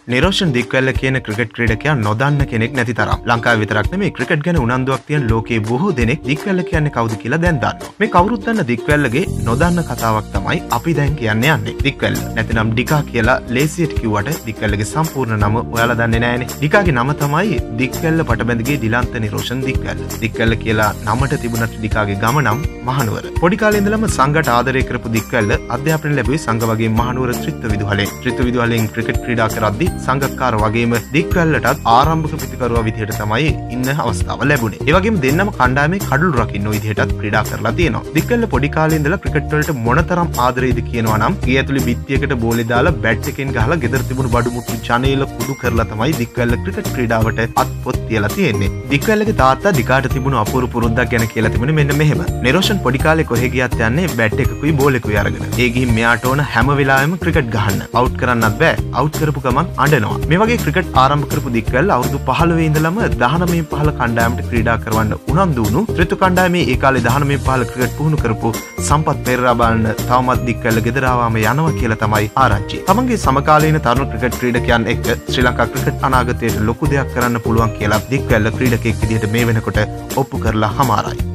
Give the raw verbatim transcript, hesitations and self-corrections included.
නිරෝෂන් දික්වැල්ල කියන ක්‍රිකට් ක්‍රීඩකයා නොදන්න කෙනෙක් නැති තරම්. ලංකාවේ විතරක් නෙමෙයි ක්‍රිකට් ගැන උනන්දුවක් තියෙන ලෝකයේ බොහෝ දෙනෙක් දික්වැල්ල කියන්නේ කවුද කියලා දැන් දන්නවා. මේ කවුරුත් දන්න දික්වැල්ලගේ නොදන්න කතාවක් තමයි අපි දැන් කියන්න යන්නේ. දික්වැල්ල නැතිනම් ඩිකා කියලා ලේසියට කිව්වට දික්වැල්ලගේ සම්පූර්ණ නම ඔයාලා දන්නේ නැහැනේ. ඩිකාගේ නම තමයි දික්වැල්ල පටබැඳගේ ඩිලන්ත නිරෝෂන් දික්වැල්ල. දික්වැල්ල කියලා නමට තිබුණත් ඩිකාගේ ගම නම් මහනුවර. පොඩි කාලේ ඉඳලම සංඝට ආදරය කරපු දික්වැල්ල අධ්‍යාපනය ලැබුවේ සංඝ වගේ මහනුවර ත්‍රිත්ව විදුහලෙන්. ත්‍රිත්ව විදුහලෙන් ක්‍රිකට් ක්‍රීඩා කරද්දී සංඝකාර වගේම දික්වැල්ලටත් ආරම්භක පිතිකරුවා විදිහට තමයි ඉන්න අවස්ථාව ලැබුණේ. ඒ වගේම දෙන්නම කණ්ඩායමේ කඩළු රකින්න විදිහටත් ක්‍රීඩා කරලා තියෙනවා. දික්වැල්ල පොඩි කාලේ ඉඳලා ක්‍රිකට් වලට මොනතරම් ආදරේද කියනවා නම් ගේ ඇතුලේ බිත්තියකට බෝලේ දාලා බැට් එකෙන් ගහලා ගෙදර තිබුණු බඩු මුට්ටු ජනේල කුඩු කරලා තමයි දික්වැල්ල ක්‍රිකට් ක්‍රීඩාවට අත්පොත් තියලා තියෙන්නේ. දික්වැල්ලගේ තාත්තා ඩිකාට තිබුණු අපූර්ව පුරුද්දක් ගැන කියලා තිබුණේ මෙන්න මෙහෙම. නිරෝෂන් පොඩි කාලේ කොහෙ ගියත් යන්නේ බැට් එකකුයි බෝලෙකුයි අරගෙන. ඒ ගිහින් මෙයාට ඕන හැම වෙලාවෙම ක්‍රිකට් ගහන්න. අවුට් කරන්නත් බෑ. අවුට් කරපු ගමන් අඬනවා. මේ වගේ ක්‍රිකට් ආරම්භ කරපු දික්වැල්ල අවුරුදු පහළොව ඉඳලම දහනවය පහළ කණ්ඩායමට ක්‍රීඩා කරවන්න උනන්දු වුණු ත්‍රිත්ව කණ්ඩායමේ ඒ කාලේ දහනවය පහළ ක්‍රිකට් පුහුණු කරපු සම්පත් පෙරේරා බලන්න තවමත් දික්වැල්ල ගෙදර ආවම යනවා කියලා තමයි ආරංචි. තමන්ගේ සමකාලීන තරුණ ක්‍රිකට් ක්‍රීඩකයන් එක්ක ශ්‍රී ලංකා ක්‍රිකට් අනාගතයට ලොකු දෙයක් කරන්න පුළුවන් කියලා දික්වැල්ල ක්‍රීඩකෙක් විදිහට මේ වෙනකොට ඔප්පු කරලා හමාරයි.